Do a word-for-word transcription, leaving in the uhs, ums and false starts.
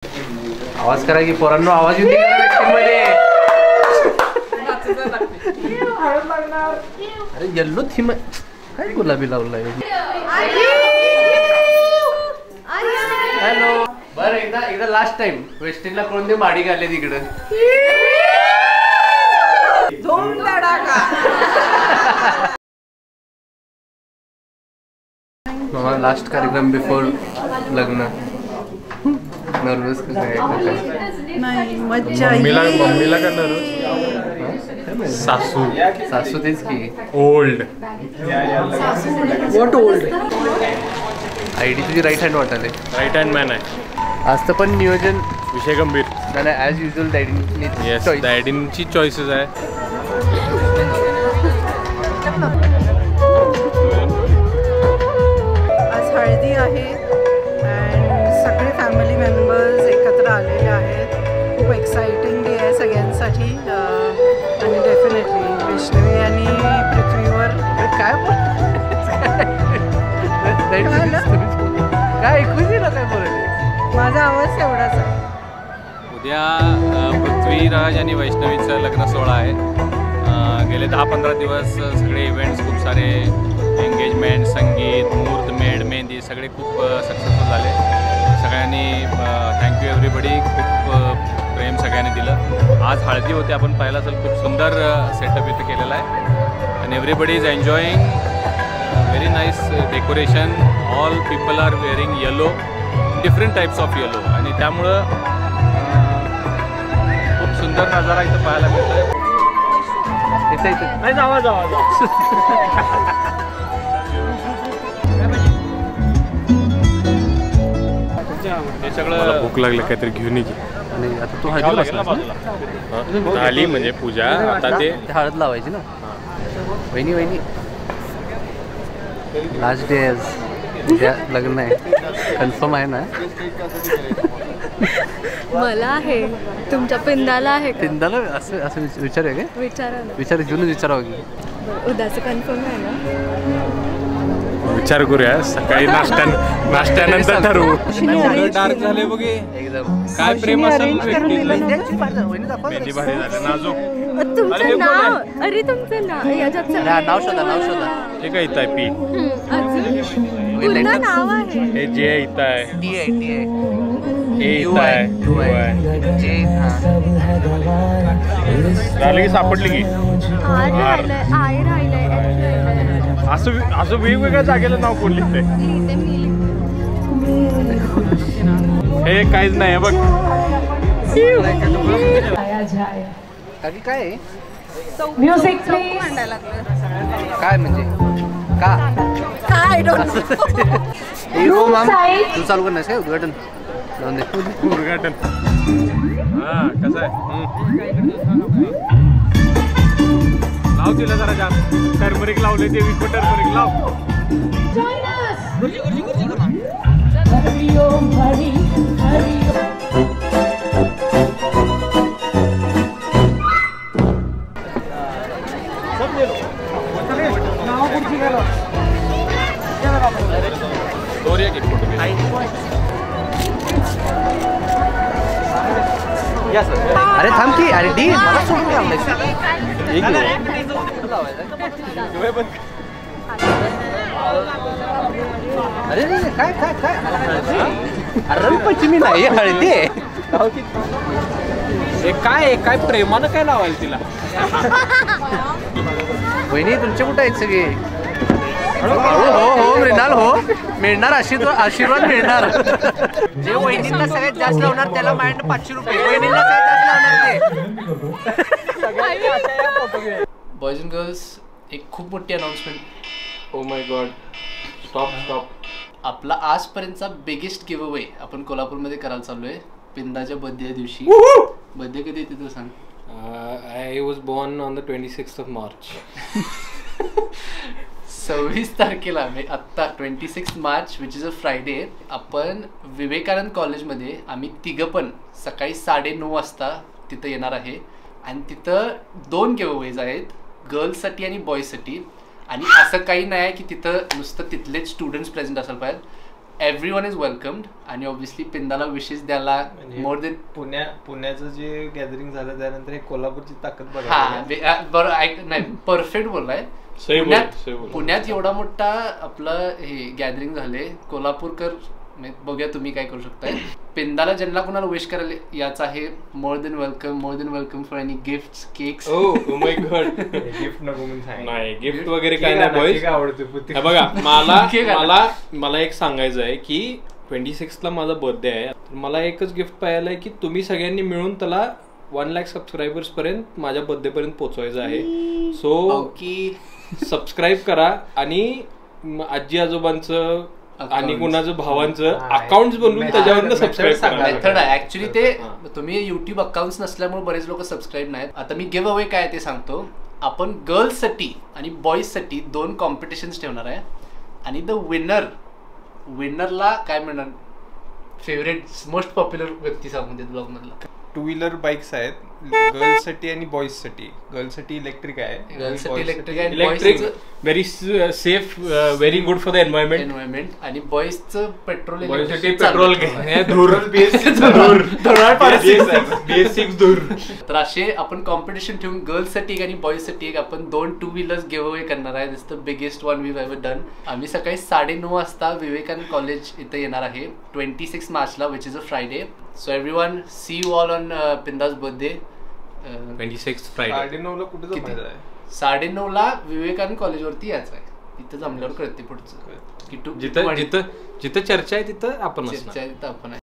आवाज करा की पोरांनो, आवाज येऊ दे मध्ये. अरे येल्लो थीम काय गुलाबी लावलाय. हॅलो. बरं एकदा एकदा लास्ट टाइम वेस्टिनला कोणते माडी घाले तिकडं. धूम धडाका. मामा लास्ट कार्यक्रम बिफोर लग्न. नर्वस कसं आहे? नाही मज्जा. मम्मीला मम्मीला का नर्वस? सासू सासू तेच की old. What old? I D तुझी राईट हँड वाटाले. राईट हँड मॅन आहे. आज पण नियोजन विषय गंभीर. नाही ॲज युजल डॅडीनी. येस, डॅडींची चॉईसेस आहे. आज हळदी आहे अँड सगळे फॅमिली मेंबर्स एकत्र आलेले आहेत. खूप एक्साइटिंग डे आहे सगळ्यांसाठी. आणि डेफिनेटली वैष्णवी आणि पृथ्वीवर काय बोल काय ऐकूच ना काय बोलले. माझा आवाज एवढाच आहे. उद्या पृथ्वीराज आणि वैष्णवीचं लग्न सोहळा आहे. गेले दहा पंधरा दिवस सगळे इव्हेंट्स, खूप सारे एंगेजमेंट, संगीत, मुहूर्तमेढ, मेहंदी सगळे खूप सक्सेसफुल झाले. सगळ्यांनी थँक्यू एव्हरीबडी. खूप प्रेम सगळ्यांनी दिलं. आज हळदी होते, आपण पाहिलं असेल. खूप सुंदर सेटअप इथं केलेला आहे. आणि everybody is enjoying. Very nice decoration. All people are wearing yellow, different types of yellow. आणि त्यामुळं खूप सुंदर नजारा इथं पाहायला मिळतो आहे. नाही जावा जावा हे सगळं भूक लागलं काहीतरी घेऊन ये. आणि आता तू हळदी झाली म्हणजे पूजा. आता ते हळद लावायची ना. वहिनी वहिनी लास्ट डे आज उद्या लग्न आहे. कन्फर्म आहे ना? मला आहे, तुमच्या पिंदाला आहे का? पिंदाला असं असं विचारूया काय? विचारा ना. विचार घेऊन विचारावं की उद्याचं कन्फर्म आहे ना? विचार करूया. सकाळी नाश्त्या नाश्त्यानंतर ठरवू. डार्क झाले बघे एकदम. काय प्रेम असेल. मेहंदी भारी झालं नाजूक. तुमचं नाव. अरे तुमचं नाव याच्यात नाव शोधा नाव शोधा. हे काय इथं आहे? पी. पूर्ण नाव आहे. हे जे इथं आहे. टी आहे टी आहे. हे इथं आहे. यू आहे. जे झालं की सापडली की. आर राहिलंय, आय राहिलंय, एच राहिलंय. असं असं वेगवेगळ्या जागेला नाव कोण लिहिते? लिहिते मी लिहिते. हे काहीच नाही बघ. काकी काय आहे? म्युझिक काय म्हणजे का काय डोंट तू चालू करणार काय उद्घाटन? उद्घाटन. हा कसं आहे? लाव तिला जरा जास्त. टर्मरिक लावले ते विको टर्मरिक लाव. अरे थांब की. अरे डी मला सोडून अरे काय काय काय रंगपंचमी नाही हळदी. हे काय काय प्रेमानं काय लावायला तिला? वहिनी तुमचे कुठे आहेत सगळे? हो हो हो मृणाल हो. मिळणार आशीर्वाद आशीर्वाद मिळणार. जे वहिनींना सगळ्यात जास्त लावणार त्याला माइंड पाचशे रुपये. वहिनींना सगळ्यात जास्त लावणार ते. बॉयज अँड गर्ल्स, एक खूप मोठी announcement. Oh my god. Stop stop. आपला आजपर्यंतचा बिगेस्ट गिव्ह अवे आपण कोल्हापूरमध्ये करायला चालू आहे पिंदाच्या बर्थडे दिवशी. बर्थडे कधी येते तू सांग? I was born on the twenty sixth of March. सव्वीस तारखेला म्हणजे आत्ता twenty six March which is a Friday आपण विवेकानंद कॉलेजमध्ये आम्ही तिघं पण सकाळी साडे नऊ वाजता तिथं येणार आहे. आणि तिथं दोन गिव्हअवेज आहेत, गर्ल्ससाठी आणि बॉईजसाठी. आणि असं काही नाही आहे की तिथं नुसतं तिथलेच स्टुडंट्स प्रेझेंट असायला पाहिजे. एव्हरी वन इज वेलकम्ड आणि ऑब्व्हियसली पिंदाला विशेष द्यायला मोर देन पुण्या पुण्याचं जे गॅदरिंग झालं त्यानंतर हे कोल्हापूरची ताकद बघा. हा बरं ऐक नाही परफेक्ट बोललाय. पुण्यात पुण्यात एवढा मोठा आपलं हे गॅदरिंग झाले कोल्हापूरकर बघूया तुम्ही काय करू शकताय. पिंदाला ज्यांना कोणाला विश करायला याच आहे more than welcome more than welcome for any gifts cakes. Oh my god gift नको म्हणून सांग. नाही गिफ्ट वगैरे काय नाही बॉयज. आवडते बघा मला मला मला एक सांगायचं आहे की ट्वेंटी सिक्सला माझा बर्थडे आहे. मला एकच गिफ्ट पाहिजे की तुम्ही सगळ्यांनी मिळून त्याला वन लाख सबस्क्रायबर्स पर्यंत माझ्या बर्थडे पर्यंत पोहोचवायचं आहे. सो की सबस्क्राईब करा आणि आजी आजोबांचं आणि कुणाचं भावांचं अकाउंट बनवून त्याच्यावर सबस्क्राईब करा. मेथड आहे ऍक्च्युली ते. तुम्ही युट्यूब अकाउंट नसल्यामुळे बरेच लोक सबस्क्राईब नाहीत. आता मी गिव्ह अवे काय ते सांगतो. आपण गर्ल्ससाठी आणि बॉईजसाठी दोन कॉम्पिटिशन्स ठेवणार आहे आणि द विनर विनरला काय म्हणणार फेवरेट मोस्ट पॉप्युलर व्यक्ती सांगून देत ब्लॉग मधला. टू व्हीलर बाईक्स आहेत गर्ल्ससाठी आणि बॉईजसाठी. गर्ल्ससाठी इलेक्ट्रिक आहे. गर्ल्ससाठी इलेक्ट्रिक आहे. Electric very safe very good for the environment environment आणि बॉईजचं पेट्रोल पेट्रोल तर असे आपण कॉम्पिटिशन ठेवून गर्ल्ससाठी एक आणि बॉईजसाठी एक आपण दोन टू व्हीलर्स गिव्ह अवे करणार आहे. This the biggest one we have done. आम्ही सकाळी साडे नऊ वाजता विवेकानंद कॉलेज इथं येणार आहे ट्वेंटी सिक्स मार्चला which is a Friday. So everyone see you all on Pinda's birthday twenty six Friday. साडे नऊ ला कुठे जमायचं आहे. साडे नऊ ला विवेकानंद कॉलेजवरती यायचं आहे. तिथं जमल्यावर कळते पुढचं की जिथं जिथं जिथं चर्चा आहे तिथं आपण चर्चा आहे तिथं आपण आहे.